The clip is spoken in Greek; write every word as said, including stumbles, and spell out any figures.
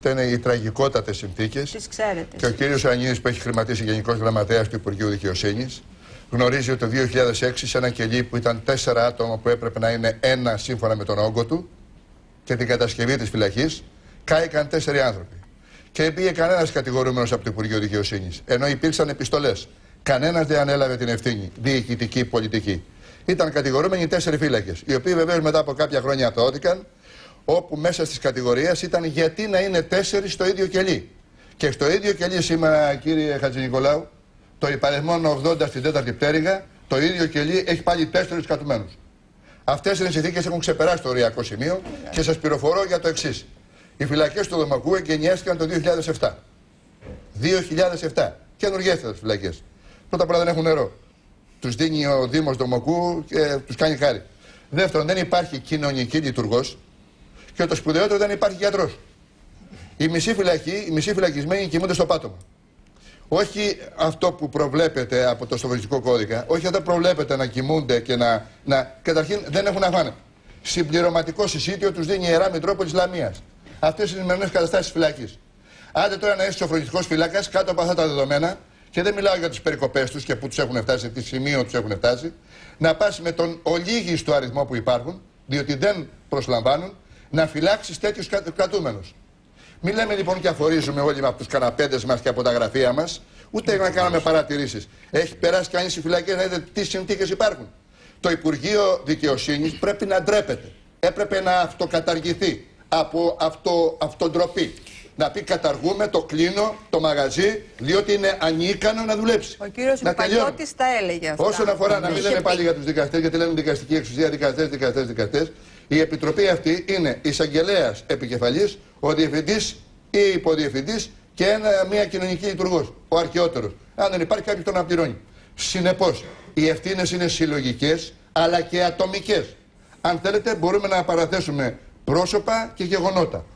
Ήταν οι τραγικότατες συνθήκες. Τις ξέρετε. Και ο κύριος Ανίδης, που έχει χρηματίσει Γενικός Γραμματέας του Υπουργείου Δικαιοσύνης, γνωρίζει ότι το δύο χιλιάδες έξι σε ένα κελί που ήταν τέσσερα άτομα που έπρεπε να είναι ένα σύμφωνα με τον όγκο του και την κατασκευή της φυλακής, κάηκαν τέσσερι άνθρωποι. Και δεν πήγε κανένας κατηγορούμενος από το Υπουργείο Δικαιοσύνης. Ενώ υπήρξαν επιστολές. Κανένας δεν ανέλαβε την ευθύνη, διοικητική, πολιτική. Ήταν κατηγορούμενοι τέσσερι φύλακες, οι οποίοι βεβαίως μετά από κάποια χρόνια αθωώθηκαν, όπου μέσα στις κατηγορίες ήταν γιατί να είναι τέσσερι στο ίδιο κελί. Και στο ίδιο κελί σήμερα, κύριε Χατζηνικολάου, το υπαριθμόν ογδόντα στην τέταρτη πτέρυγα, το ίδιο κελί έχει πάλι τέσσερις κατουμένους. Αυτές οι συνθήκες έχουν ξεπεράσει το οριακό σημείο και σας πληροφορώ για το εξής. Οι φυλακές του Δομακού εγκαινιάστηκαν το δύο χιλιάδες επτά. δύο χιλιάδες επτά. Καινουργιάστατες φυλακές. Πρώτα απ' όλα δεν έχουν νερό. Τους δίνει ο Δήμος Δομακού και τους κάνει χάρη. Δεύτερον, δεν υπάρχει κοινωνική λειτουργός. Και το σπουδαιότερο, δεν υπάρχει γιατρός. Οι μισοί φυλακοί, οι μισοί φυλακισμένοι κοιμούνται στο πάτωμα. Όχι αυτό που προβλέπεται από το σοβιετικό κώδικα, όχι αυτό που προβλέπεται να κοιμούνται και να, να. Καταρχήν δεν έχουν να φάνε. Συμπληρωματικό συσίτιο τους δίνει η Ιερά Μητρόπολης Λαμίας. Αυτές είναι οι σημερινές καταστάσεις φυλακής. Άντε τώρα να είσαι σοφρονιστικός φυλάκας κάτω από αυτά τα δεδομένα, και δεν μιλάω για τις περικοπές τους και που τους έχουν φτάσει, σε τι σημείο τους έχουν φτάσει, να πας με τον ολίγιστο αριθμό που υπάρχουν, διότι δεν προσλαμβάνουν, να φυλάξεις τέτοιους κρατούμενους. Μην λέμε λοιπόν και αφορίζουμε όλοι από τους καναπέδες μας και από τα γραφεία μας, ούτε να κάνουμε παρατηρήσεις. Έχει περάσει κανείς στις φυλακές να δείτε τι συνθήκες υπάρχουν. Το Υπουργείο Δικαιοσύνης πρέπει να ντρέπεται. Έπρεπε να αυτοκαταργηθεί από αυτό, αυτοντροπή. Να πει καταργούμε, το κλείνω, το μαγαζί, διότι είναι ανίκανο να δουλέψει. Ο κύριος Μηπαγιώτης τα έλεγε αυτά. Όσον αφορά, να μην λέμε πάλι για τους δικαστές, γιατί λένε δικαστική εξουσία, δικαστές, δικαστές, δικαστές. Η επιτροπή αυτή είναι εισαγγελέας επικεφαλής, ο διευθυντής ή υποδιευθυντής και ένα, μια κοινωνική λειτουργός, ο αρχαιότερος. Αν δεν υπάρχει κάποιος τον να πληρώνει. Συνεπώς, οι ευθύνες είναι συλλογικές αλλά και ατομικές. Αν θέλετε, μπορούμε να παραθέσουμε πρόσωπα και γεγονότα.